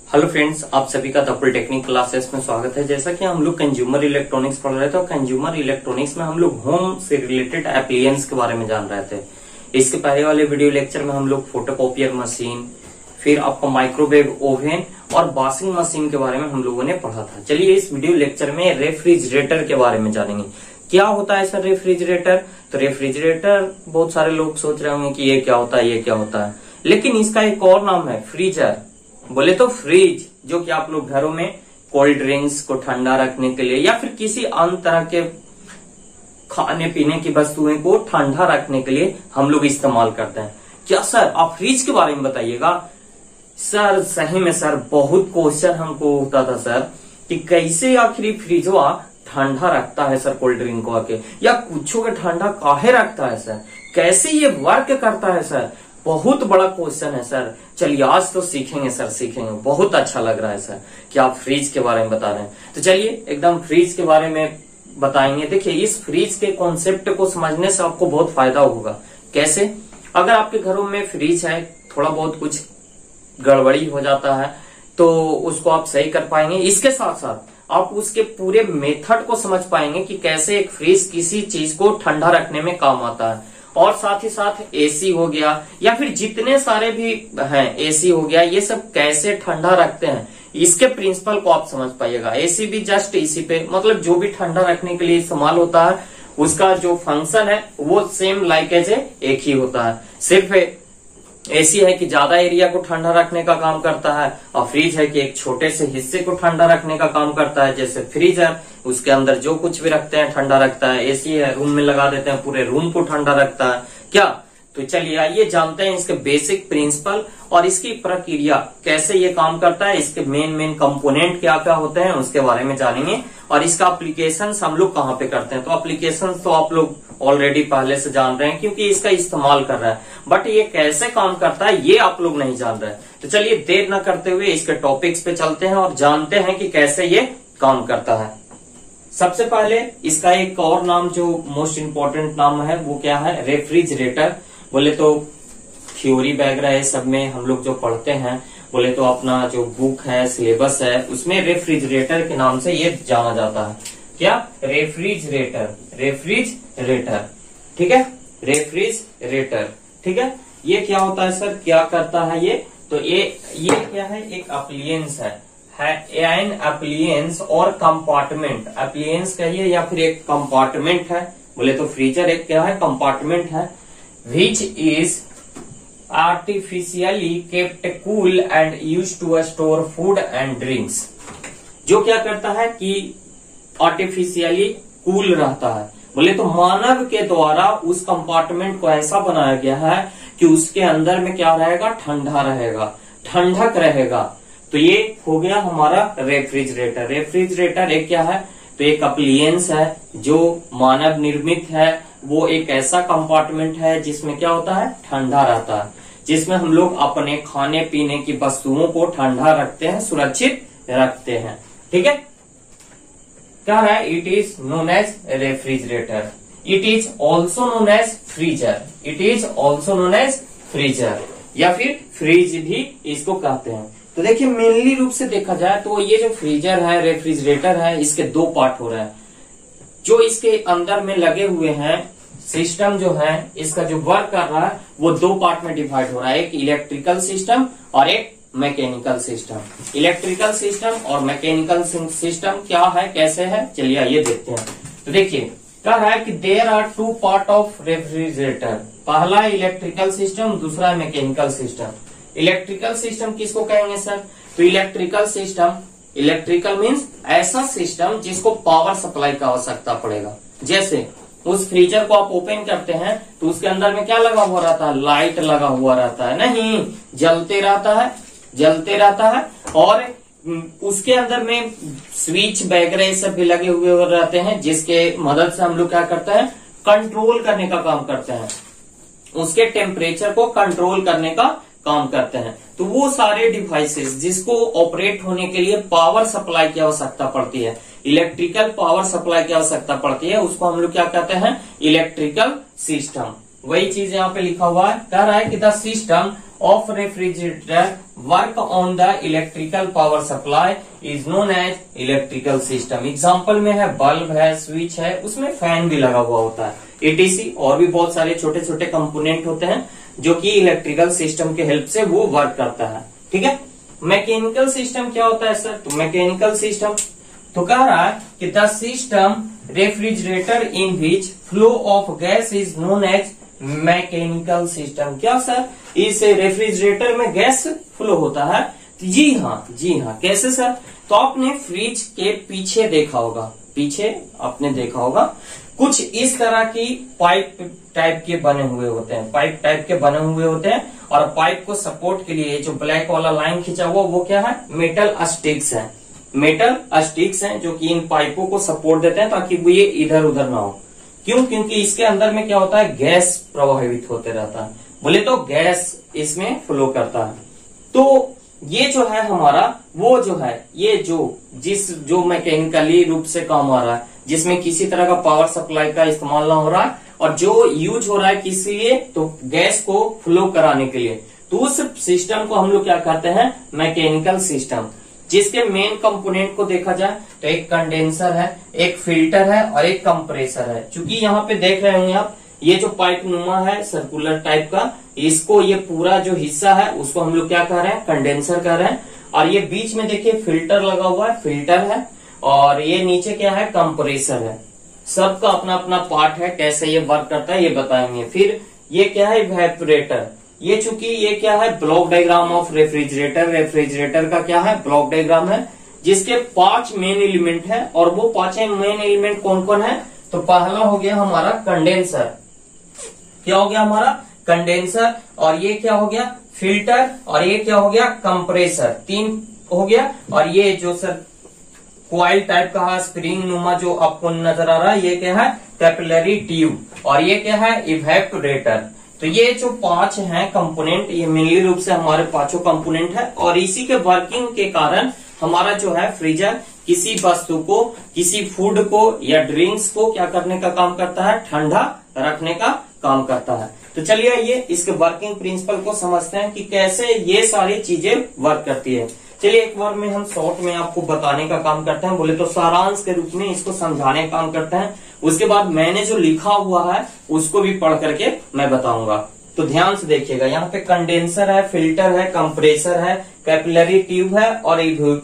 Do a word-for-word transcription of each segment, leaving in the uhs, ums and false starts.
Hello friends, आप सभी का द पॉलिटेक्निक क्लासेस में स्वागत है। जैसा कि हम लोग कंज्यूमर इलेक्ट्रॉनिक्स पढ़ रहे थे और कंज्यूमर इलेक्ट्रॉनिक्स में हम लोग होम से रिलेटेड एप्लियंस के बारे में जान रहे थे। इसके पहले वाले वीडियो लेक्चर में हम लोग फोटोकॉपियर मशीन, फिर आपका माइक्रोवेव ओवन और वॉशिंग मशीन के बारे में हम लोगों ने पढ़ा था। चलिए इस वीडियो लेक्चर में रेफ्रिजरेटर के बारे में जानेंगे। क्या होता है सर रेफ्रिजरेटर? तो रेफ्रिजरेटर बहुत सारे लोग सोच रहे होंगे कि ये क्या होता है, ये क्या होता है, लेकिन इसका एक और नाम है फ्रीजर। बोले तो फ्रिज, जो कि आप लोग घरों में कोल्ड ड्रिंक्स को ठंडा रखने के लिए या फिर किसी अन्य तरह के खाने पीने की वस्तुएं को ठंडा रखने के लिए हम लोग इस्तेमाल करते हैं। क्या सर आप फ्रिज के बारे में बताइएगा? सर सही में सर बहुत क्वेश्चन हमको होता था सर कि कैसे आखिर फ्रिजवा ठंडा रखता है सर कोल्ड ड्रिंक को आके, या कुछ के ठंडा काहे रखता है सर, कैसे ये वर्क करता है सर। बहुत बड़ा क्वेश्चन है सर। चलिए आज तो सीखेंगे सर, सीखेंगे। बहुत अच्छा लग रहा है सर कि आप फ्रिज के बारे में बता रहे हैं। तो चलिए एकदम फ्रिज के बारे में बताएंगे। देखिए इस फ्रिज के कॉन्सेप्ट को समझने से आपको बहुत फायदा होगा। कैसे? अगर आपके घरों में फ्रिज है, थोड़ा बहुत कुछ गड़बड़ी हो जाता है तो उसको आप सही कर पाएंगे। इसके साथ साथ आप उसके पूरे मेथड को समझ पाएंगे कि कैसे एक फ्रिज किसी चीज को ठंडा रखने में काम आता है। और साथ ही साथ एसी हो गया या फिर जितने सारे भी हैं, एसी हो गया, ये सब कैसे ठंडा रखते हैं, इसके प्रिंसिपल को आप समझ पाइएगा। एसी भी जस्ट इसी पे, मतलब जो भी ठंडा रखने के लिए इस्तेमाल होता है उसका जो फंक्शन है वो सेम लाइक एज एक ही होता है। सिर्फ एसी है कि ज्यादा एरिया को ठंडा रखने का काम करता है और फ्रिज है कि एक छोटे से हिस्से को ठंडा रखने का काम करता है। जैसे फ्रिज है उसके अंदर जो कुछ भी रखते हैं ठंडा रखता है, एसी है रूम में लगा देते हैं पूरे रूम को ठंडा रखता है। क्या? तो चलिए आइए जानते हैं इसके बेसिक प्रिंसिपल और इसकी प्रक्रिया कैसे ये काम करता है, इसके मेन मेन कंपोनेंट क्या क्या होते हैं उसके बारे में जानेंगे। और इसका एप्लीकेशन हम लोग कहाँ पे करते हैं। तो एप्लीकेशन तो आप लोग ऑलरेडी पहले से जान रहे हैं क्योंकि इसका इस्तेमाल कर रहा है, बट ये कैसे काम करता है ये आप लोग नहीं जान रहे। तो चलिए देर न करते हुए इसके टॉपिक्स पे चलते हैं और जानते हैं कि कैसे ये काम करता है। सबसे पहले इसका एक और नाम जो मोस्ट इंपॉर्टेंट नाम है वो क्या है? रेफ्रिजरेटर। बोले तो थ्योरी वगैरह है सब में हम लोग जो पढ़ते हैं, बोले तो अपना जो बुक है सिलेबस है उसमें रेफ्रिजरेटर के नाम से ये जाना जाता है। क्या? रेफ्रिजरेटर, रेफ्रिजरेटर, ठीक है, रेफ्रिजरेटर, ठीक है। ये क्या होता है सर, क्या करता है ये? तो ये ये क्या है? एक अप्लियंस है, है एन अप्लियंस और कंपार्टमेंट। अप्लियंस कहिए या फिर एक कंपार्टमेंट है। बोले तो फ्रीजर एक क्या है? कंपार्टमेंट है। Which is artificially kept cool and use to store food and drinks. जो क्या करता है कि आर्टिफिशियली कूल रहता है। बोले तो मानव के द्वारा उस कंपार्टमेंट को ऐसा बनाया गया है कि उसके अंदर में क्या रहेगा? ठंडा रहेगा, ठंडक रहेगा। तो ये हो गया हमारा रेफ्रिजरेटर। रेफ्रिजरेटर एक क्या है? तो एक अप्लियंस है जो मानव निर्मित है। वो एक ऐसा कंपार्टमेंट है जिसमें क्या होता है? ठंडा रहता है, जिसमें हम लोग अपने खाने पीने की वस्तुओं को ठंडा रखते हैं, सुरक्षित रखते हैं, ठीक है। क्या है? It is known as refrigerator. It is also known as freezer. It is also known as freezer या फिर फ्रिज भी इसको कहते हैं। तो देखिए मेनली रूप से देखा जाए तो ये जो फ्रीजर है, रेफ्रिजरेटर है, इसके दो पार्ट हो रहे हैं। जो इसके अंदर में लगे हुए हैं सिस्टम जो है, इसका जो वर्क कर रहा है वो दो पार्ट में डिवाइड हो रहा है, एक इलेक्ट्रिकल सिस्टम और एक मैकेनिकल सिस्टम। इलेक्ट्रिकल सिस्टम और मैकेनिकल सिस्टम क्या है, कैसे है, चलिए आइए देखते हैं। तो देखिए क्या है कि there are two part of refrigerator. पहला इलेक्ट्रिकल सिस्टम, दूसरा मैकेनिकल सिस्टम। इलेक्ट्रिकल सिस्टम किसको कहेंगे सर? तो इलेक्ट्रिकल सिस्टम, इलेक्ट्रिकल मीन्स ऐसा सिस्टम जिसको पावर सप्लाई का आवश्यकता पड़ेगा। जैसे उस फ्रीजर को आप ओपन करते हैं तो उसके अंदर में क्या लगा हुआ रहता है? लाइट लगा हुआ रहता है, नहीं, जलते रहता है, जलते रहता है। और उसके अंदर में स्विच वगैरह सब भी लगे हुए रहते हैं जिसके मदद से हम लोग क्या करते हैं? कंट्रोल करने का काम करते हैं, उसके टेम्परेचर को कंट्रोल करने का काम करते हैं। तो वो सारे डिवाइसेस जिसको ऑपरेट होने के लिए पावर सप्लाई की आवश्यकता पड़ती है, इलेक्ट्रिकल पावर सप्लाई की आवश्यकता पड़ती है, उसको हम लोग क्या कहते हैं? Electrical system. वही चीज यहाँ पे लिखा हुआ है, कह रहा है कि the system of refrigerator work on the electrical power supply is known as electrical system. Example में है बल्ब है, स्विच है, उसमें फैन भी लगा हुआ होता है, एटीसी और भी बहुत सारे छोटे छोटे कंपोनेंट होते हैं जो कि इलेक्ट्रिकल सिस्टम के हेल्प से वो वर्क करता है। ठीक है। मैकेनिकल सिस्टम क्या होता है सर? तो मैकेनिकल सिस्टम तो कह रहा है कि the system refrigerator in which flow of gas is known as mechanical system. क्या सर? इस रेफ्रिजरेटर में गैस फ्लो होता है? जी हाँ, जी हाँ। कैसे सर? तो आपने फ्रिज के पीछे देखा होगा, पीछे आपने देखा होगा कुछ इस तरह की पाइप टाइप के बने हुए होते हैं, पाइप टाइप के बने हुए होते हैं और पाइप को सपोर्ट के लिए जो ब्लैक वाला लाइन खींचा हुआ वो क्या है? मेटल स्टिक्स है, मेटल स्टिक्स हैं जो कि इन पाइपों को सपोर्ट देते हैं ताकि वो ये इधर उधर ना हो। क्यों? क्योंकि इसके अंदर में क्या होता है? गैस प्रवाहित होते रहता है, बोले तो गैस इसमें फ्लो करता है। तो ये जो है हमारा वो जो है ये जो जिस जो मैकेनिकली रूप से काम आ रहा है, जिसमें किसी तरह का पावर सप्लाई का इस्तेमाल ना हो रहा है और जो यूज हो रहा है किस लिए? तो गैस को फ्लो कराने के लिए। तो उस सिस्टम को हम लोग क्या कहते हैं? Mechanical system. जिसके मेन कंपोनेंट को देखा जाए तो एक कंडेंसर है, एक फिल्टर है और एक कंप्रेसर है। चूंकि यहाँ पे देख रहे होंगे आप, ये जो पाइप नुमा है सर्कुलर टाइप का, इसको ये पूरा जो हिस्सा है उसको हम लोग क्या कह रहे हैं? कंडेंसर कह रहे हैं। और ये बीच में देखिए फिल्टर लगा हुआ है, फिल्टर है। और ये नीचे क्या है? कंप्रेसर है। सबका अपना अपना पार्ट है, कैसे ये वर्क करता है ये बताएंगे। फिर ये क्या है? इवेपोरेटर। ये चूंकि ये क्या है? Block diagram of refrigerator. Refrigerator का क्या है? ब्लॉक डायग्राम है, जिसके पांच मेन एलिमेंट है। और वो पांचों मेन एलिमेंट कौन कौन है? तो पहला हो गया हमारा कंडेंसर। क्या हो गया हमारा? कंडेंसर। और ये क्या हो गया? फिल्टर। और ये क्या हो गया? कंप्रेसर। तीन हो गया। और ये जो सर क्वाइल टाइप का है, स्प्रिंग नुमा जो आपको नजर आ रहा है, ये क्या है? Capillary tube. और ये क्या है? इवेपोरेटर। तो ये जो पांच हैं कंपोनेंट, ये मेनली रूप से हमारे पांचों कंपोनेंट है। और इसी के वर्किंग के कारण हमारा जो है फ्रीजर किसी वस्तु को, किसी फूड को या ड्रिंक्स को क्या करने का काम करता है? ठंडा रखने का काम करता है। तो चलिए ये इसके वर्किंग प्रिंसिपल को समझते हैं कि कैसे ये सारी चीजें वर्क करती है। चलिए एक बार में हम शॉर्ट में आपको बताने का काम करते हैं, बोले तो सारांश के रूप में इसको समझाने का काम करते हैं। उसके बाद मैंने जो लिखा हुआ है उसको भी पढ़ करके मैं बताऊंगा। तो ध्यान से देखिएगा, यहाँ पे कंडेंसर है, फिल्टर है, कंप्रेसर है, कैपिलरी ट्यूब है और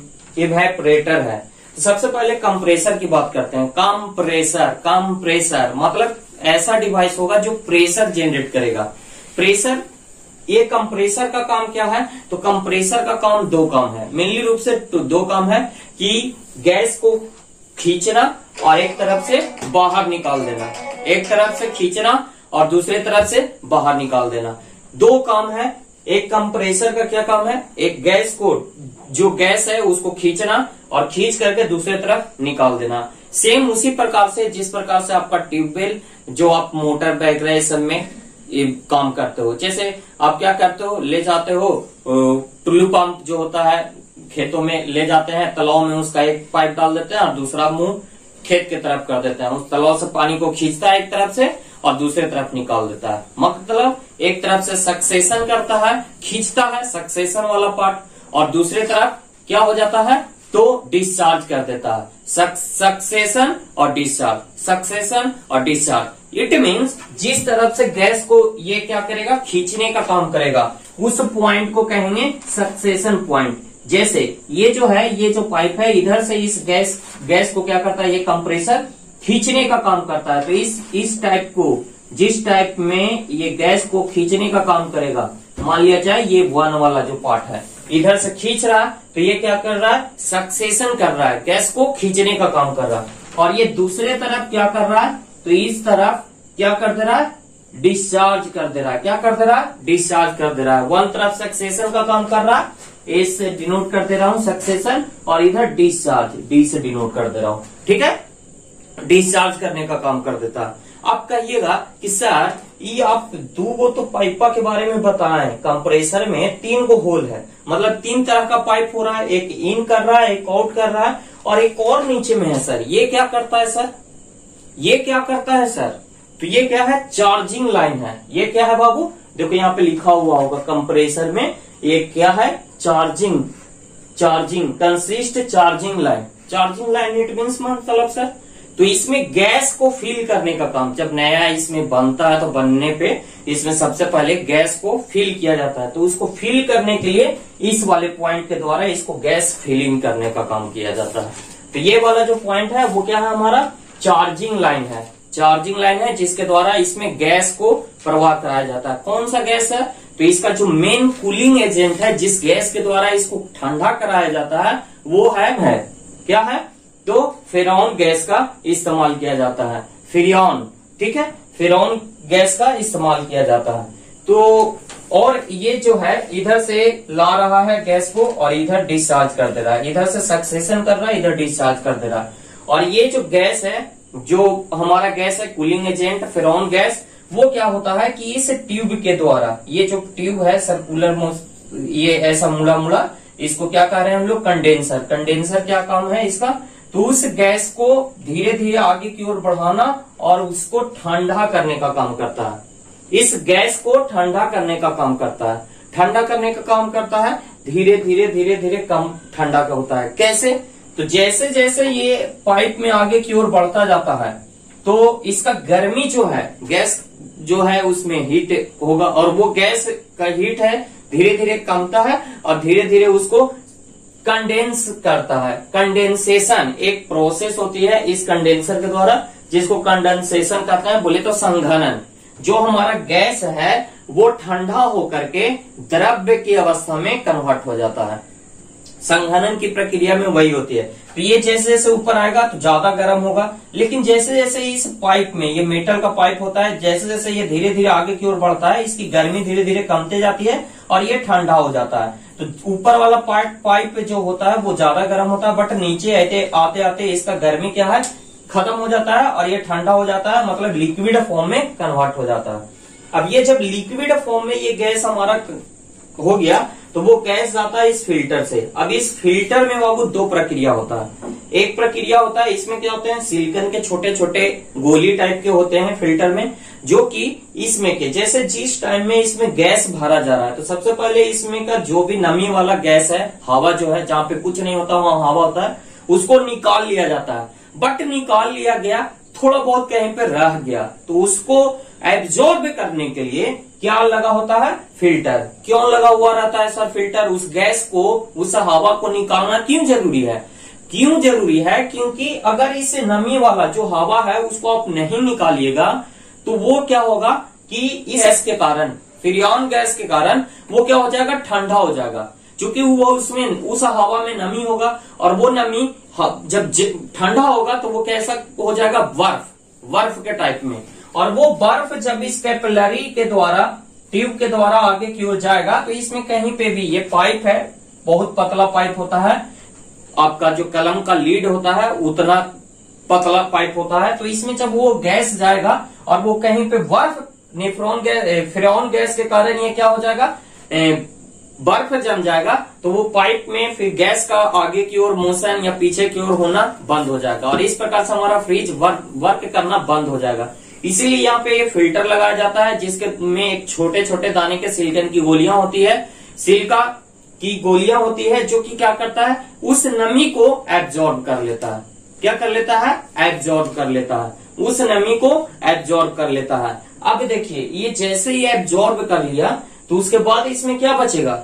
इवेपोरेटर है। तो सबसे पहले कंप्रेसर की बात करते हैं। कंप्रेसर, कंप्रेसर मतलब ऐसा डिवाइस होगा जो प्रेशर जनरेट करेगा। प्रेशर, ये कंप्रेसर का काम क्या है? तो कंप्रेसर का काम दो काम है, मेनली रूप से तो दो काम है कि गैस को खींचना और एक तरफ से बाहर निकाल देना। एक तरफ से खींचना और दूसरे तरफ से बाहर निकाल देना, दो काम है। एक कंप्रेसर का क्या काम है? एक गैस को, जो गैस है उसको खींचना और खींच करके दूसरे तरफ निकाल देना। सेम उसी प्रकार से जिस प्रकार से आपका ट्यूबवेल जो आप मोटर वगैरह सब में ये काम करते हो। जैसे आप क्या करते हो? ले जाते हो टुल्लू पंप जो होता है खेतों में ले जाते हैं, तालाब में उसका एक पाइप डाल देते हैं और दूसरा मुंह खेत की तरफ कर देते हैं। उस तालाब से पानी को खींचता है एक तरफ से और दूसरे तरफ निकाल देता है। मतलब एक तरफ से सक्सेशन करता है, खींचता है सक्सेशन वाला पार्ट, और दूसरे तरफ क्या हो जाता है? तो डिस्चार्ज कर देता है। सक्सेशन और डिस्चार्ज, सक्सेशन और डिस्चार्ज। इट मीन्स जिस तरफ से गैस को ये क्या करेगा? खींचने का काम करेगा, उस पॉइंट को कहेंगे सक्सेशन पॉइंट। जैसे ये जो है, ये जो पाइप है, इधर से इस गैस गैस को क्या करता है? ये कंप्रेसर खींचने का काम करता है। तो इस इस टाइप को, जिस टाइप में ये गैस को खींचने का काम करेगा, मान लिया जाए ये वन वाला जो पार्ट है इधर से खींच रहा है, तो ये क्या कर रहा है? सक्सेशन कर रहा है, गैस को खींचने का काम कर रहा है। और ये दूसरे तरफ क्या कर रहा है? तो इस तरफ क्या कर दे रहा है? डिस्चार्ज कर दे रहा है। क्या कर दे रहा है? डिस्चार्ज कर दे रहा है। वन तरफ सक्सेशन का काम कर रहा है, ए से डिनोट कर दे रहा हूं सक्सेशन, और इधर डिस्चार्ज, डी से डिनोट कर दे रहा हूं। ठीक है, डिस्चार्ज करने का काम कर देता है। आप कहिएगा कि सर ये आप दो गो तो पाइपा के बारे में बताएं, कंप्रेसर में तीन गो होल है, मतलब तीन तरह का पाइप हो रहा है, एक इन कर रहा है, एक आउट कर रहा है, और एक और नीचे में है। सर ये क्या करता है? सर ये क्या करता है? सर तो ये क्या है? चार्जिंग लाइन है। ये क्या है बाबू? देखो यहाँ पे लिखा हुआ होगा कंप्रेसर में, ये क्या है? Charging charging consist charging line. Charging line it means मतलब सर, तो इसमें गैस को फिल करने का काम, जब नया इसमें बनता है तो बनने पे इसमें सबसे पहले गैस को फिल किया जाता है, तो उसको फिल करने के लिए इस वाले पॉइंट के द्वारा इसको गैस फिलिंग करने का काम किया जाता है। तो ये वाला जो पॉइंट है वो क्या है, हमारा चार्जिंग लाइन है। चार्जिंग लाइन है जिसके द्वारा इसमें गैस को प्रवाह कराया जाता है। कौन सा गैस है, तो इसका जो मेन कूलिंग एजेंट है, जिस गैस के द्वारा इसको ठंडा कराया जाता है वो है, है क्या है, तो फ्रेऑन गैस का इस्तेमाल किया जाता है। फ्रेऑन, ठीक है, फ्रेऑन गैस का इस्तेमाल किया जाता है। तो और ये जो है इधर से ला रहा है गैस को और इधर डिस्चार्ज कर दे रहा है, इधर से सक्सेशन कर रहा है, इधर डिस्चार्ज कर दे रहा है। और ये जो गैस है, जो हमारा गैस है कूलिंग एजेंट फ्रेऑन गैस, वो क्या होता है कि इस ट्यूब के द्वारा, ये जो ट्यूब है सर्कुलर, ये ऐसा मुड़ा मुड़ा, इसको क्या कह रहे हैं हम लोग, कंडेंसर। कंडेंसर क्या काम है इसका, तो उस गैस को धीरे धीरे आगे की ओर बढ़ाना और उसको ठंडा करने का काम करता है। इस गैस को ठंडा करने का काम करता है, ठंडा करने का काम करता है, धीरे धीरे धीरे धीरे कम ठंडा का होता है। कैसे, तो जैसे जैसे ये पाइप में आगे की ओर बढ़ता जाता है तो इसका गर्मी जो है, गैस जो है उसमें हीट होगा और वो गैस का हीट है धीरे धीरे कमता है और धीरे धीरे उसको कंडेंस करता है। कंडेंसेशन एक प्रोसेस होती है इस कंडेंसर के द्वारा, जिसको कंडेंसेशन कहते हैं, बोले तो संघनन। जो हमारा गैस है वो ठंडा होकर के द्रव्य की अवस्था में कन्वर्ट हो जाता है। संघनन की प्रक्रिया में वही होती है। तो ये जैसे जैसे ऊपर आएगा तो ज्यादा गर्म होगा, लेकिन जैसे जैसे इस पाइप में, ये मेटल का पाइप होता है, जैसे जैसे ये धीरे धीरे आगे की ओर बढ़ता है, इसकी गर्मी धीरे धीरे कमते जाती है और ये ठंडा हो जाता है। तो ऊपर वाला पार्ट पाइप जो होता है वो ज्यादा गर्म होता है, बट नीचे आते आते आते इसका गर्मी क्या है, खत्म हो जाता है और ये ठंडा हो जाता है, मतलब लिक्विड फॉर्म में कन्वर्ट हो जाता है। अब ये जब लिक्विड फॉर्म में ये गैस हमारा हो गया तो वो गैस जाता है इस फिल्टर से। अब इस फिल्टर में बाबू दो प्रक्रिया होता है। एक प्रक्रिया होता है, इसमें क्या होते हैं, सिलिकॉन के छोटे छोटे गोली टाइप के होते हैं फिल्टर में, जो कि इसमें के जैसे जिस टाइम में इसमें गैस भरा जा रहा है तो सबसे पहले इसमें का जो भी नमी वाला गैस है, हवा जो है, जहाँ पे कुछ नहीं होता वहां हवा होता है, उसको निकाल लिया जाता है। बट निकाल लिया गया, थोड़ा बहुत कहीं पे रह गया, तो उसको एब्जॉर्ब करने के लिए क्या लगा होता है, फिल्टर। क्यों लगा हुआ रहता है सर फिल्टर, उस गैस को, उस हवा को निकालना क्यों जरूरी है, क्यों जरूरी है, क्योंकि अगर इस नमी वाला जो हवा है उसको आप नहीं निकालिएगा तो वो क्या होगा कि इस गैस के कारण, फ्रेऑन गैस के कारण वो क्या हो जाएगा, ठंडा हो जाएगा। क्योंकि वो उसमें, उस हवा में नमी होगा और वो नमी जब ठंडा होगा तो वो कैसा हो जाएगा, बर्फ, बर्फ के टाइप में। और वो बर्फ जब इस कैपिलरी के द्वारा, ट्यूब के द्वारा आगे की ओर जाएगा तो इसमें कहीं पे भी, ये पाइप है, बहुत पतला पाइप होता है, आपका जो कलम का लीड होता है उतना पतला पाइप होता है, तो इसमें जब वो गैस जाएगा और वो कहीं पे बर्फ, नेफ्रॉन गैस, फ्रेऑन गैस के कारण ये क्या हो जाएगा, बर्फ जम जाएगा, तो वो पाइप में फिर गैस का आगे की ओर मोशन या पीछे की ओर होना बंद हो जाएगा और इस प्रकार से हमारा फ्रिज वर्क, वर्क करना बंद हो जाएगा। इसीलिए यहाँ पे ये फिल्टर लगाया जाता है, जिसके में एक छोटे छोटे दाने के सिलिकॉन की गोलियां होती है, सिलिका की गोलियां होती है, जो कि क्या करता है, उस नमी को एब्जॉर्ब कर लेता है। क्या कर लेता है, एब्जॉर्ब कर लेता है, उस नमी को एब्जॉर्ब कर लेता है। अब देखिए, ये जैसे ही एब्जॉर्ब कर लिया तो उसके बाद इसमें क्या बचेगा,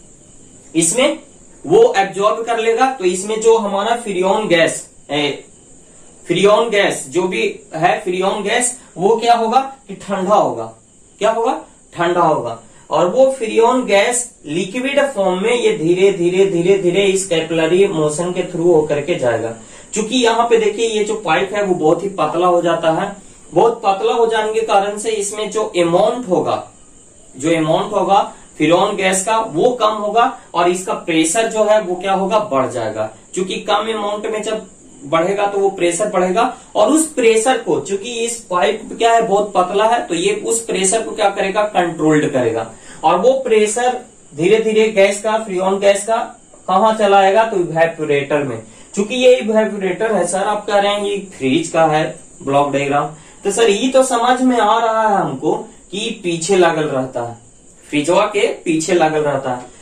इसमें वो एब्जॉर्ब कर लेगा, तो इसमें जो हमारा फ्रेऑन गैस है, फ्रेऑन गैस जो भी है, फ्रेऑन गैस वो क्या होगा कि ठंडा होगा, क्या होगा, ठंडा होगा। और वो फ्रेऑन गैस लिक्विड फॉर्म में ये धीरे धीरे धीरे धीरे इस कैपिलरी मोशन के थ्रू होकर के जाएगा। चूंकि यहाँ पे देखिए ये जो पाइप है वो बहुत ही पतला हो जाता है, बहुत पतला हो जाने के कारण से इसमें जो अमाउंट होगा, जो अमाउंट होगा फ्रेऑन गैस का वो कम होगा और इसका प्रेशर जो है वो क्या होगा, बढ़ जाएगा। क्योंकि कम अमाउंट में जब बढ़ेगा तो वो प्रेशर बढ़ेगा और उस प्रेशर को, चूंकि इस पाइप क्या है बहुत पतला है, तो ये उस प्रेशर को क्या करेगा, कंट्रोल्ड करेगा और वो प्रेशर धीरे धीरे गैस का, फ्रेऑन गैस का कहाँ चलाएगा, तो इवेपोरेटर में। चूंकि ये इवेपोरेटर है सर, आप कह रहे हैं ये फ्रिज का है ब्लॉक डायग्राम, तो सर ये तो समझ में आ रहा है हमको कि पीछे लागल रहता है, फ्रिजवा के पीछे लागल रहता है।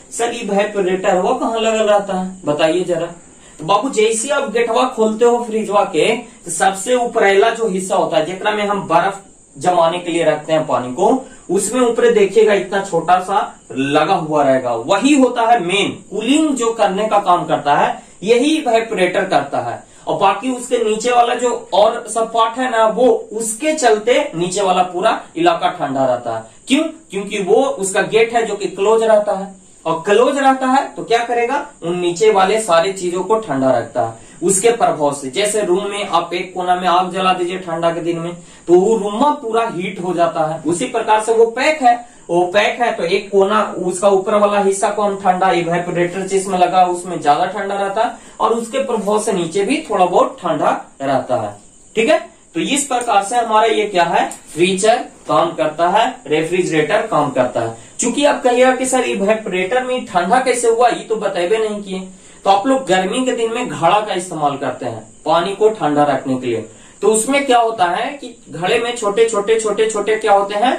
सर इवेपोरेटर वो कहाँ लगा रहता है, बताइए जरा। तो बाबू जैसे आप गेटवा खोलते हो फ्रिजवा के, तो सबसे ऊपरेला जो हिस्सा होता है जेकरा में हम बर्फ जमाने के लिए रखते हैं पानी को, उसमें ऊपर देखिएगा इतना छोटा सा लगा हुआ रहेगा, वही होता है मेन कूलिंग जो करने का काम करता है, यही इवेपोरेटर करता है। और बाकी उसके नीचे वाला जो और सब पार्ट है ना, वो उसके चलते नीचे वाला पूरा इलाका ठंडा रहता है। क्यों? क्योंकि वो उसका गेट है जो कि क्लोज रहता है, और क्लोज रहता है तो क्या करेगा, उन नीचे वाले सारी चीजों को ठंडा रखता है उसके प्रभाव से। जैसे रूम में आप एक कोना में आग जला दीजिए ठंडा के दिन में, तो वो रूम पूरा हीट हो जाता है। उसी प्रकार से वो पैक है, वो पैक है तो एक कोना उसका ऊपर वाला हिस्सा को हम ठंडा, इवेपोरेटर जिसमें लगा उसमें ज्यादा ठंडा रहता है, और उसके प्रभाव से नीचे भी थोड़ा बहुत ठंडा रहता है। ठीक है, तो इस प्रकार से हमारा ये क्या है, फ्रीजर काम करता है, रेफ्रिजरेटर काम करता है। चूंकि आप कहिएगा कि सर इवेपोरेटर में ठंडा कैसे हुआ, ये तो बताइए नहीं किए, तो आप लोग गर्मी के दिन में घड़ा का इस्तेमाल करते हैं पानी को ठंडा रखने के लिए। तो उसमें क्या होता है कि घड़े में छोटे छोटे छोटे छोटे क्या होते हैं,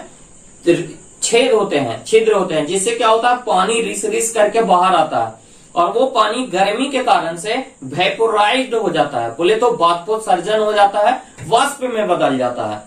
छेद होते हैं, छिद्र होते हैं, जिससे क्या होता है पानी रिस रिस करके बाहर आता है, और वो पानी गर्मी के कारण से वेपोराइज्ड हो जाता है, बोले तो बाष्पोत्सर्जन हो जाता है, वाष्प में बदल जाता है।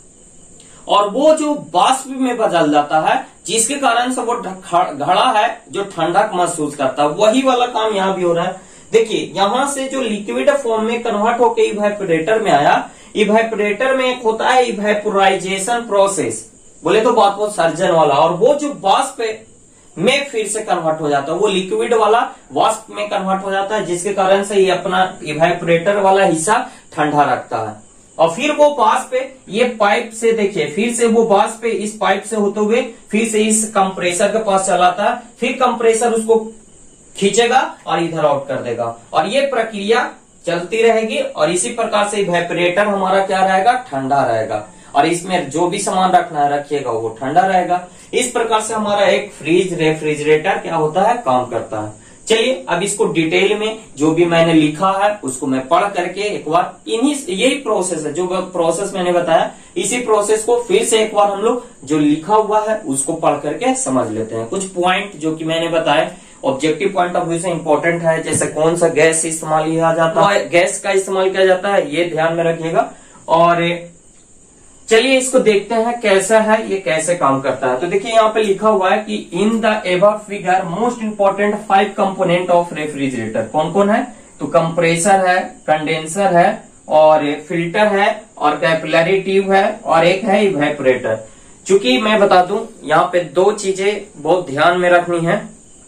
और वो जो वाष्प में बदल जाता है जिसके कारण से वो घड़ा है जो ठंडक महसूस करता है, वही वाला काम यहाँ भी हो रहा है। देखिए यहां से जो लिक्विड फॉर्म में कन्वर्ट होकर इवेपोरेटर में आया, इवेपोरेटर में एक होता है इवेपोराइजेशन प्रोसेस, बोले तो बाष्पोत्सर्जन वाला, और वो जो वाष्प में फिर से कन्वर्ट हो जाता है, वो लिक्विड वाला वाष्प में कन्वर्ट हो जाता है, जिसके कारण से ये अपना इवेपोरेटर वाला हिस्सा ठंडा रखता है। और फिर वो वाष्प ये पाइप से, देखिए फिर से वो वाष्प इस पाइप से होते हुए फिर से इस कंप्रेसर के पास चलाता है, फिर कंप्रेसर उसको खींचेगा और इधर आउट कर देगा, और ये प्रक्रिया चलती रहेगी। और इसी प्रकार से इवेपोरेटर हमारा क्या रहेगा, ठंडा रहेगा, और इसमें जो भी सामान रखना है रखिएगा वो ठंडा रहेगा। इस प्रकार से हमारा एक फ्रिज रेफ्रिजरेटर क्या होता है, काम करता है। चलिए अब इसको डिटेल में जो भी मैंने लिखा है उसको मैं पढ़ करके एक बार, इन्हीं यही प्रोसेस है जो प्रोसेस मैंने बताया, इसी प्रोसेस को फिर से एक बार हम लोग जो लिखा हुआ है उसको पढ़ करके समझ लेते हैं। कुछ पॉइंट जो कि मैंने बताया ऑब्जेक्टिव पॉइंट ऑफ व्यू से इंपॉर्टेंट है, जैसे कौन सा गैस इस्तेमाल किया जाता है, गैस का इस्तेमाल किया जाता है, ये ध्यान में रखिएगा। और चलिए इसको देखते हैं कैसा है, ये कैसे काम करता है। तो देखिए यहाँ पे लिखा हुआ है कि in the above figure most important five component of refrigerator कौन कौन है, तो कंप्रेसर है, कंडेंसर है, और फिल्टर है, और कैपिलरी ट्यूब है, और एक है इवेपोरेटर। चूंकि मैं बता दूं यहाँ पे दो चीजें बहुत ध्यान में रखनी है,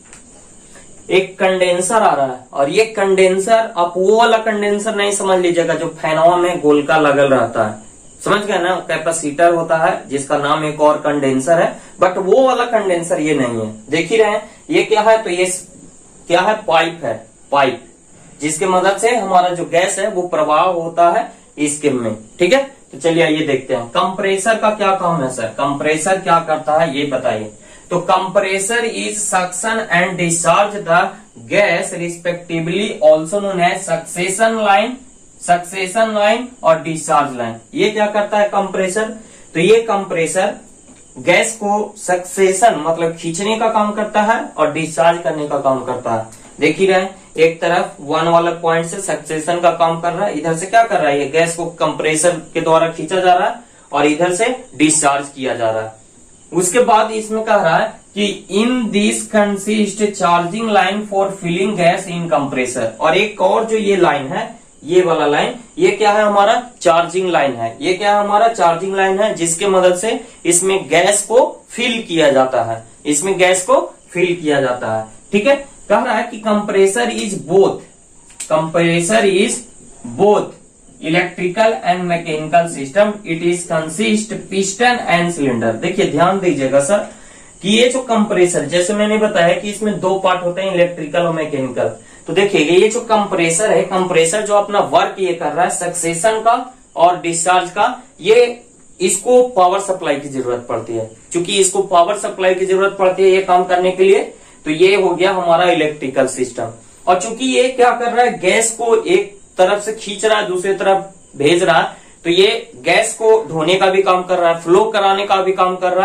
एक कंडेंसर आ रहा है, और ये कंडेंसर आप वो वाला कंडेंसर नहीं समझ लीजिएगा जो फैनवा में गोल का लगल रहता है, समझ गए ना, कैपेसिटर होता है जिसका नाम एक और कंडेंसर है, बट वो वाला कंडेंसर ये नहीं है। देख ही रहे हैं ये क्या है, तो ये क्या है, पाइप है, पाइप जिसके मदद से हमारा जो गैस है वो प्रवाह होता है इसके में। ठीक है, तो चलिए ये देखते हैं कंप्रेसर का क्या काम है। सर कंप्रेसर क्या करता है ये बताइए। तो compressor is suction and discharge the gas respectively also known as suction line, suction line और डिस्चार्ज लाइन। ये क्या करता है कंप्रेसर, तो ये कंप्रेसर गैस को सक्सेशन मतलब खींचने का काम करता है और डिस्चार्ज करने का काम करता है। देख ही रहे एक तरफ वन वाला पॉइंट से सक्सेशन का काम कर रहा है, इधर से क्या कर रहा है, ये गैस को कंप्रेसर के द्वारा खींचा जा रहा है और इधर से डिस्चार्ज किया जा रहा है। उसके बाद इसमें कह रहा है कि in this consist charging line for filling gas in compressor, और एक और जो ये लाइन है, ये वाला लाइन, ये क्या है हमारा चार्जिंग लाइन है। ये क्या है हमारा चार्जिंग लाइन है जिसके मदद से इसमें गैस को फिल किया जाता है, इसमें गैस को फिल किया जाता है। ठीक है, कह रहा है कि compressor is both, compressor is both electrical and mechanical system, it is consist piston and cylinder. देखिए ध्यान दीजिएगा सर कि ये जो कंप्रेसर, जैसे मैंने बताया कि इसमें दो पार्ट होते हैं, इलेक्ट्रिकल और मैकेनिकल। तो देखिए ये जो कंप्रेसर है, कंप्रेसर जो अपना वर्क ये कर रहा है सक्सेशन का और डिस्चार्ज का, ये इसको पावर सप्लाई की जरूरत पड़ती है। क्योंकि इसको पावर सप्लाई की जरूरत पड़ती है ये काम करने के लिए, तो ये हो गया हमारा इलेक्ट्रिकल सिस्टम। और चूंकि ये क्या कर रहा है, गैस को एक तरफ से खींच रहा है दूसरी तरफ भेज रहा है, तो ये गैस को ढोने का भी काम कर रहा है, फ्लो कराने का भी काम कर रहा है।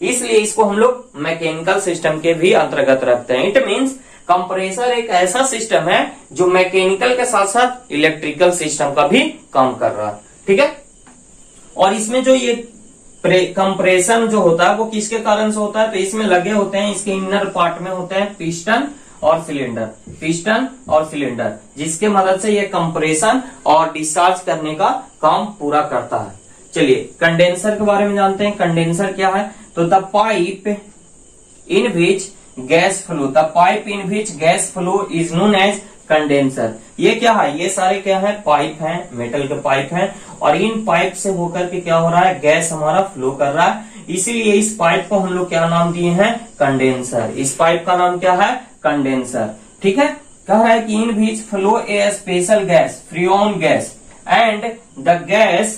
इसलिए इसको हम लोग मैकेनिकल सिस्टम के भी अंतर्गत रखते हैं। इट मीन्स कंप्रेसर एक ऐसा सिस्टम है जो मैकेनिकल के साथ साथ इलेक्ट्रिकल सिस्टम का भी काम कर रहा है, ठीक है। और इसमें जो ये कंप्रेशन जो होता है वो किसके कारण से होता है, तो इसमें लगे होते हैं, इसके इनर पार्ट में होते हैं पिस्टन और सिलेंडर, पिस्टन और सिलेंडर, जिसके मदद से ये कंप्रेशन और डिस्चार्ज करने का काम पूरा करता है। चलिए कंडेंसर के बारे में जानते हैं। कंडेंसर क्या है, तो the pipe in which gas flow, the pipe in which gas flow is known as condenser. ये क्या है, ये सारे क्या है, पाइप हैं, मेटल के पाइप हैं, और इन पाइप से होकर के क्या हो रहा है, गैस हमारा फ्लो कर रहा है। इसीलिए इस पाइप को हम लोग क्या नाम दिए हैं, कंडेंसर। इस पाइप का नाम क्या है, कंडेंसर, ठीक है। कह रहा है कि in which flow a special gas, freon gas, and the gas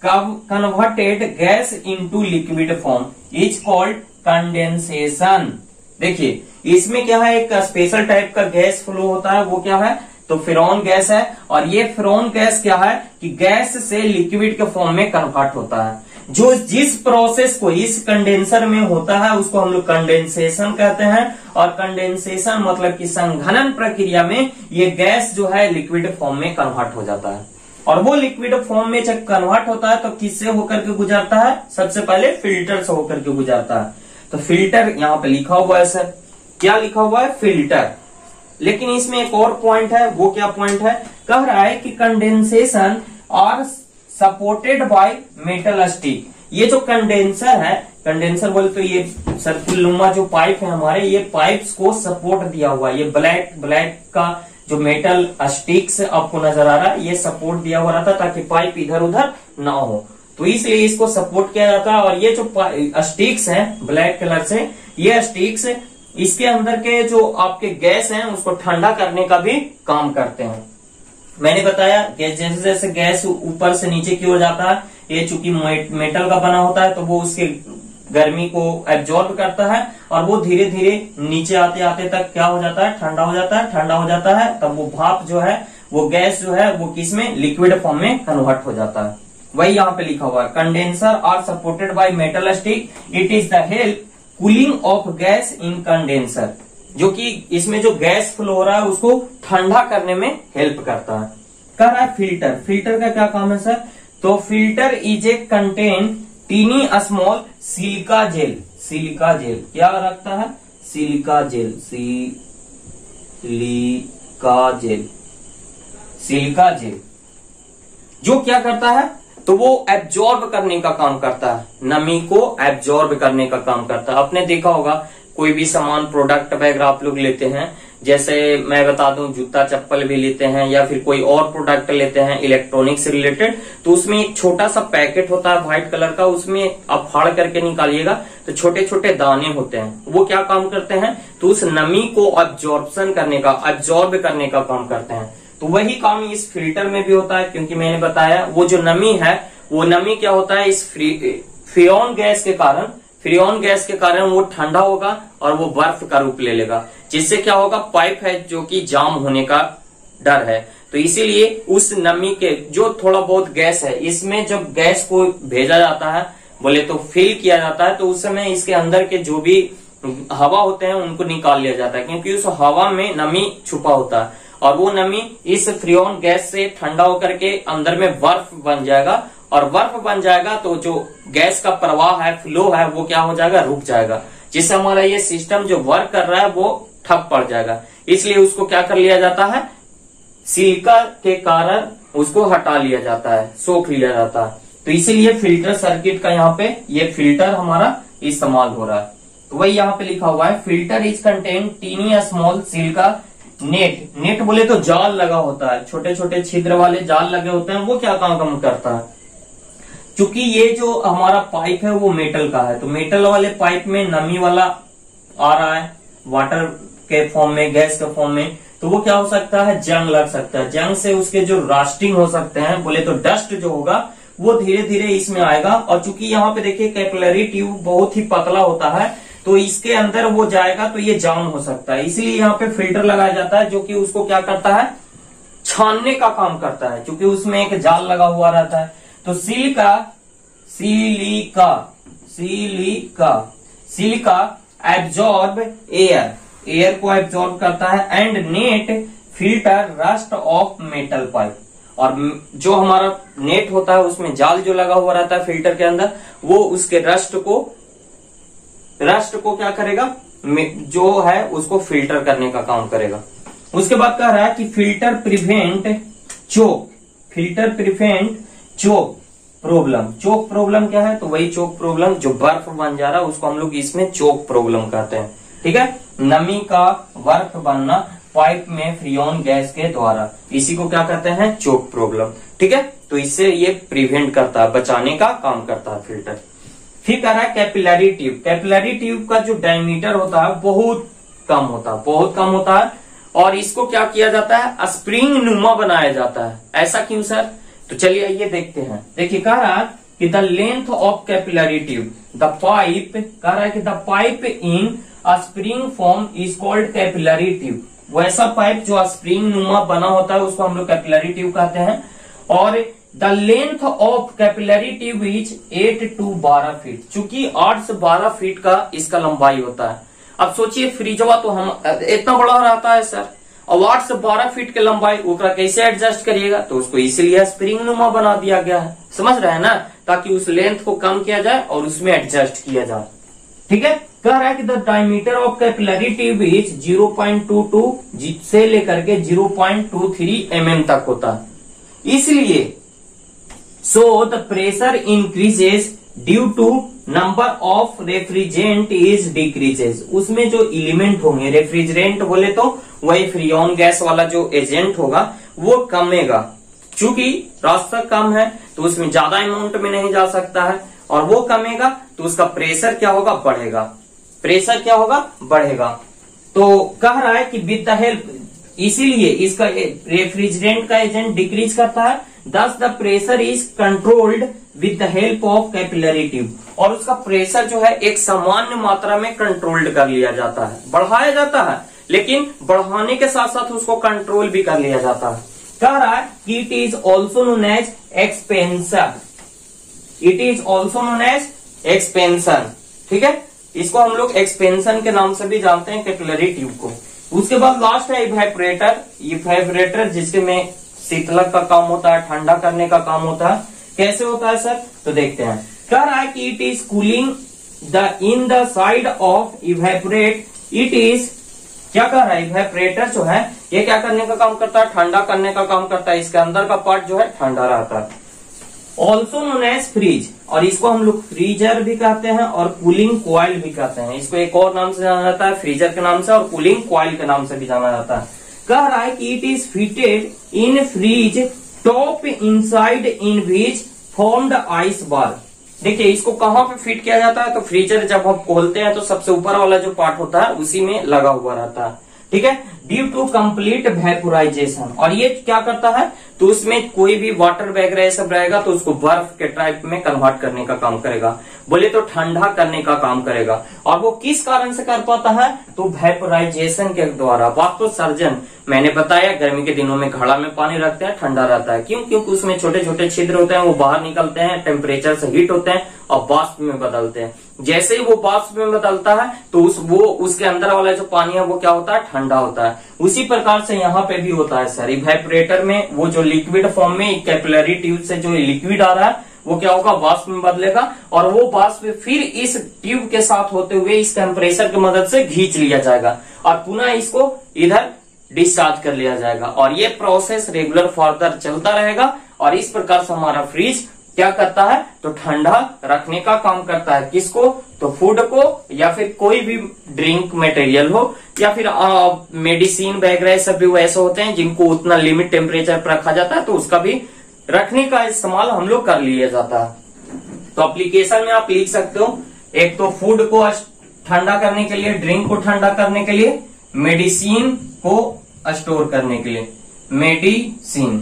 converted gas into liquid form is called condensation. देखिए इसमें क्या है, एक स्पेशल टाइप का गैस फ्लो होता है, वो क्या है, तो फ्रीऑन गैस है। और ये फ्रीऑन गैस क्या है कि गैस से लिक्विड के फॉर्म में कन्वर्ट होता है। जो जिस प्रोसेस को इस कंडेंसर में होता है उसको हम लोग कंडेंसेशन कहते हैं। और कंडेंसेशन मतलब कि संघनन प्रक्रिया में ये गैस जो है लिक्विड फॉर्म में कन्वर्ट हो जाता है। और वो लिक्विड फॉर्म में जब कन्वर्ट होता है तो किससे होकर के गुजरता है, सबसे पहले फिल्टर से होकर के गुजरता है। तो फिल्टर यहाँ पे लिखा हुआ है सर, क्या लिखा हुआ है, फिल्टर। लेकिन इसमें एक और पॉइंट है, वो क्या पॉइंट है, कह रहा है कि कंडेंसेशन और सपोर्टेड बाय मेटल स्टिक। ये जो कंडेंसर है, कंडेंसर बोले तो ये सर्कुलनुमा जो पाइप है हमारे, ये पाइप्स को सपोर्ट दिया हुआ है। ये ब्लैक ब्लैक का जो मेटल स्टिक्स आपको नजर आ रहा है, ये सपोर्ट दिया हुआ रहता ताकि पाइप इधर उधर ना हो, तो इसलिए इसको सपोर्ट किया जाता है। और ये जो स्टिक्स हैं ब्लैक कलर से, ये स्टिक्स इसके अंदर के जो आपके गैस हैं उसको ठंडा करने का भी काम करते हैं। मैंने बताया जैसे जैसे गैस ऊपर से नीचे की ओर जाता है, ये चूंकि मेटल का बना होता है तो वो उसके गर्मी को एब्जॉर्ब करता है, और वो धीरे धीरे नीचे आते आते तक क्या हो जाता है, ठंडा हो जाता है। ठंडा हो जाता है तब वो भाप जो है, वो गैस जो है वो किस में, लिक्विड फॉर्म में कन्वर्ट हो जाता है। वही यहाँ पे लिखा हुआ है, condenser are supported by metal stick, it is the help cooling of gas in condenser, जो कि इसमें जो गैस फ्लो हो रहा है उसको ठंडा करने में हेल्प करता है। कह रहा है फिल्टर, फिल्टर का क्या काम है सर, तो filter is a contain tiny small silica gel, silica gel क्या रखता है, silica gel, silica gel, silica gel जो क्या करता है, तो वो एब्जॉर्ब करने का काम करता है, नमी को एब्जॉर्ब करने का काम करता है। आपने देखा होगा कोई भी सामान प्रोडक्ट वगैरह आप लोग लेते हैं, जैसे मैं बता दूं जूता चप्पल भी लेते हैं या फिर कोई और प्रोडक्ट लेते हैं इलेक्ट्रॉनिक से रिलेटेड, तो उसमें एक छोटा सा पैकेट होता है व्हाइट कलर का, उसमें आप फाड़ करके निकालिएगा तो छोटे छोटे दाने होते हैं। वो क्या काम करते हैं, तो उस नमी को एब्जॉर्प्शन करने का, एब्जॉर्ब करने का काम करते हैं। तो वही काम इस फिल्टर में भी होता है, क्योंकि मैंने बताया वो जो नमी है, वो नमी क्या होता है, इस फ्रीऑन गैस के कारण, फ्रीऑन गैस के कारण वो ठंडा होगा और वो बर्फ का रूप ले लेगा, जिससे क्या होगा, पाइप है जो कि जाम होने का डर है। तो इसीलिए उस नमी के जो थोड़ा बहुत गैस है, इसमें जब गैस को भेजा जाता है, बोले तो फिल किया जाता है, तो उस समय इसके अंदर के जो भी हवा होते हैं उनको निकाल लिया जाता है, क्योंकि उस हवा में नमी छुपा होता है। और वो नमी इस फ्रीऑन गैस से ठंडा होकर के अंदर में बर्फ बन जाएगा, और बर्फ बन जाएगा तो जो गैस का प्रवाह है, फ्लो है, वो क्या हो जाएगा, रुक जाएगा, जिससे हमारा ये सिस्टम जो वर्क कर रहा है वो ठप पड़ जाएगा। इसलिए उसको क्या कर लिया जाता है, सिलिका के कारण उसको हटा लिया जाता है, सोख लिया जाता है। तो इसीलिए फिल्टर सर्किट का यहाँ पे ये फिल्टर हमारा इस्तेमाल हो रहा है। तो वही यहाँ पे लिखा हुआ है, filter is contain tiny small silica net, net बोले तो जाल लगा होता है, छोटे छोटे छिद्र वाले जाल लगे होते हैं। वो क्या काम काम करता है, चूंकि ये जो हमारा पाइप है वो मेटल का है, तो मेटल वाले पाइप में नमी वाला आ रहा है, वाटर के फॉर्म में, गैस के फॉर्म में, तो वो क्या हो सकता है, जंग लग सकता है। जंग से उसके जो रास्टिंग हो सकते हैं, बोले तो डस्ट जो होगा वो धीरे धीरे इसमें आएगा। और चूंकि यहाँ पे देखिए कैपिलरी ट्यूब बहुत ही पतला होता है, तो इसके अंदर वो जाएगा तो ये जाम हो सकता है। इसीलिए यहाँ पे फिल्टर लगाया जाता है, जो कि उसको क्या करता है, छानने का काम करता है, क्योंकि उसमें एक जाल लगा हुआ रहता है। तो silica, silica, silica silica absorb air, air को एब्जॉर्ब करता है, and net filter rust of metal pipe, और जो हमारा नेट होता है उसमें जाल जो लगा हुआ रहता है फिल्टर के अंदर, वो उसके रस्ट को रस्ट को क्या करेगा, जो है उसको फिल्टर करने का काम करेगा। उसके बाद कह रहा है कि filter prevent choke, filter prevent choke problem. Choke problem क्या है, तो वही चोक प्रॉब्लम जो बर्फ बन जा रहा है उसको हम लोग इसमें चोक प्रॉब्लम कहते हैं। ठीक है, नमी का बर्फ बनना पाइप में फ्रियोन गैस के द्वारा, इसी को क्या कहते हैं, चोक प्रॉब्लम। ठीक है, तो इससे ये प्रिवेंट करता है, बचाने का काम करता है फिल्टर। फिर कह रहा है कैपिलरी ट्यूब, कैपिलरी ट्यूब का जो डायमीटर होता है बहुत कम होता है, बहुत कम होता है, और इसको क्या किया जाता है, स्प्रिंग नुमा बनाया जाता है। ऐसा क्यों सर, तो चलिए ये देखते हैं। देखिए कह रहा है कि the length of capillary tube, the pipe, कह रहा है कि the pipe in a spring form is called capillary tube. वैसा पाइप जो स्प्रिंग नुमा बना होता है उसको हम लोग कैपिलरी ट्यूब कहते हैं। और the length of capillary tube is eight to बारह फीट, चूंकि आठ से बारह फीट का इसका लंबाई होता है। अब सोचिए फ्रिजवा तो हम इतना बड़ा रहता है सर, और आठ से बारह फीट के लंबाई ओकरा कैसे एडजस्ट करिएगा, तो उसको इसीलिए स्प्रिंग नुमा बना दिया गया है। समझ रहे हैं ना, ताकि उस लेंथ को कम किया जाए और उसमें एडजस्ट किया जाए। ठीक है, कह रहा है कि the diameter of capillary tube is zero point two two से लेकर के zero point two three m m तक होता है। इसलिए so the pressure increases due to number of refrigerant is decreases. उसमें जो एलिमेंट होंगे, रेफ्रिजरेंट बोले तो वही फ्रियोन गैस वाला जो एजेंट होगा वो कमेगा, चूंकि रास्ता कम है तो उसमें ज्यादा अमाउंट में नहीं जा सकता है, और वो कमेगा तो उसका प्रेशर क्या होगा, बढ़ेगा। प्रेशर क्या होगा, बढ़ेगा। तो कह रहा है कि विद द हेल्प, इसीलिए इसका रेफ्रिजरेंट का एजेंट डिक्रीज करता है, thus the pressure is controlled with the help of capillary tube, और उसका प्रेशर जो है एक सामान्य मात्रा में कंट्रोल्ड कर लिया जाता है, बढ़ाया जाता है, लेकिन बढ़ाने के साथ साथ उसको कंट्रोल भी कर लिया जाता है। कह रहा है कि it is also known as expansion, it is also known as expansion. ठीक है, इसको हम लोग एक्सपेंशन के नाम से भी जानते हैं कैपिलरी ट्यूब को। उसके बाद लास्ट है इवेपोरेटर, इवेपोरेटर जिसके में शीतलक का काम होता है, ठंडा करने का काम होता है। कैसे होता है सर, तो देखते हैं। कह रहा है कि it is cooling the in the side of evaporate, it is क्या कह रहा है, इवेपोरेटर जो है ये क्या करने का काम करता है, ठंडा करने का काम करता है। इसके अंदर का पार्ट जो है ठंडा रहता है। ऑल्सो नोन एज फ्रीज, और इसको हम लोग फ्रीजर भी कहते हैं और कूलिंग कॉइल भी कहते हैं। इसको एक और नाम से जाना जाता है, फ्रीजर के नाम से, और कूलिंग कॉइल के नाम से भी जाना जाता है। कह रहा है कि it is fitted in fridge top inside in which formed ice bar. देखिए इसको कहाँ पे फिट किया जाता है, तो फ्रीजर जब हम खोलते हैं तो सबसे ऊपर वाला जो पार्ट होता है उसी में लगा हुआ रहता है। ठीक है, ड्यू टू कंप्लीट वेपोराइजेशन, और ये क्या करता है, तो उसमें कोई भी वाटर वगैरह सब रहेगा तो उसको बर्फ के टाइप में कन्वर्ट करने का काम करेगा, बोले तो ठंडा करने का काम करेगा। और वो किस कारण से कर पाता है, तो वेपोराइजेशन के द्वारा। वाष्पोत्सर्जन, मैंने बताया गर्मी के दिनों में घड़ा में पानी रखते हैं, ठंडा रहता है। क्यों, क्योंकि उसमें छोटे छोटे छिद्र होते हैं, वो बाहर निकलते हैं, टेम्परेचर से हीट होते हैं और वाष्प में बदलते हैं। जैसे ही वो वाष्प में बदलता है तो उस वो उसके अंदर वाला जो पानी है वो क्या होता है, ठंडा होता है। उसी प्रकार से यहाँ पे भी होता है सर, इवेपोरेटर में वो जो लिक्विड फॉर्म में कैपिलरी ट्यूब से जो लिक्विड आ रहा है वो क्या होगा, वाष्प में बदलेगा, और वो वाष्प फिर इस ट्यूब के साथ होते हुए इस टेम्परेचर की मदद से खींच लिया जाएगा और पुनः इसको इधर डिस्चार्ज कर लिया जाएगा। और ये प्रोसेस रेगुलर फर्दर चलता रहेगा, और इस प्रकार से हमारा फ्रिज क्या करता है, तो ठंडा रखने का काम करता है। किसको, तो फूड को, या फिर कोई भी ड्रिंक मटेरियल हो, या फिर मेडिसिन वगैरह सब भी वैसे होते हैं जिनको उतना लिमिट टेम्परेचर पर रखा जाता है, तो उसका भी रखने का इस्तेमाल हम लोग कर लिया जाता है। तो एप्लीकेशन में आप लिख सकते हो, एक तो फूड को ठंडा करने के लिए, ड्रिंक को ठंडा करने के लिए, मेडिसिन को स्टोर करने के लिए, मेडिसिन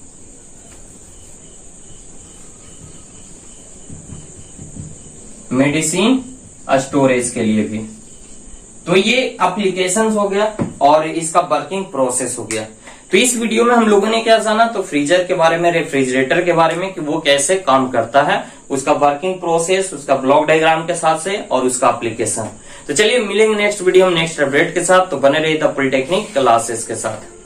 मेडिसिन स्टोरेज के लिए भी। तो ये एप्लीकेशंस हो गया और इसका वर्किंग प्रोसेस हो गया। तो इस वीडियो में हम लोगों ने क्या जाना, तो फ्रीजर के बारे में, रेफ्रिजरेटर के बारे में कि वो कैसे काम करता है, उसका वर्किंग प्रोसेस, उसका ब्लॉक डायग्राम के साथ से और उसका एप्लीकेशन। तो चलिए मिलेंगे नेक्स्ट वीडियो में नेक्स्ट अपडेट के साथ। तो बने रहिए द पॉलिटेक्निक क्लासेस के साथ।